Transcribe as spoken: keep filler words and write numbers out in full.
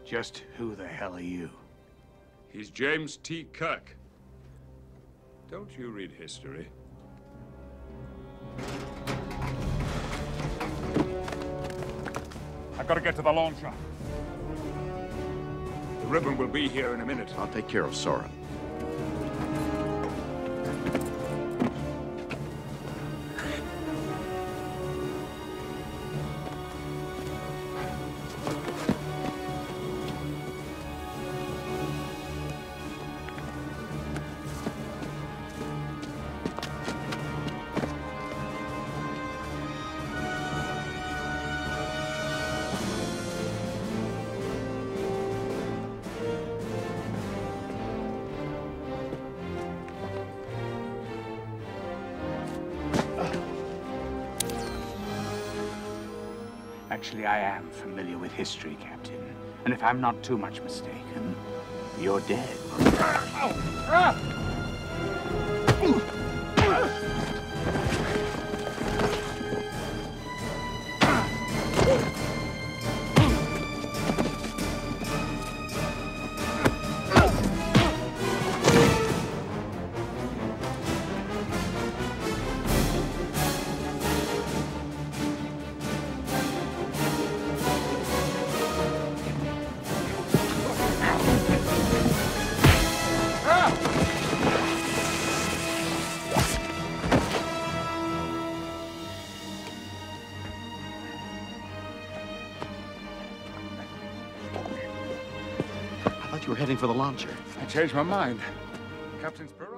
Just who the hell are you? He's James T. Kirk. Don't you read history? I've got to get to the launcher. The ribbon will be here in a minute. I'll take care of Soran. Actually, I am familiar with history, Captain. And if I'm not too much mistaken, you're dead. You were heading for the launcher. I changed my mind. Captain's prerogative.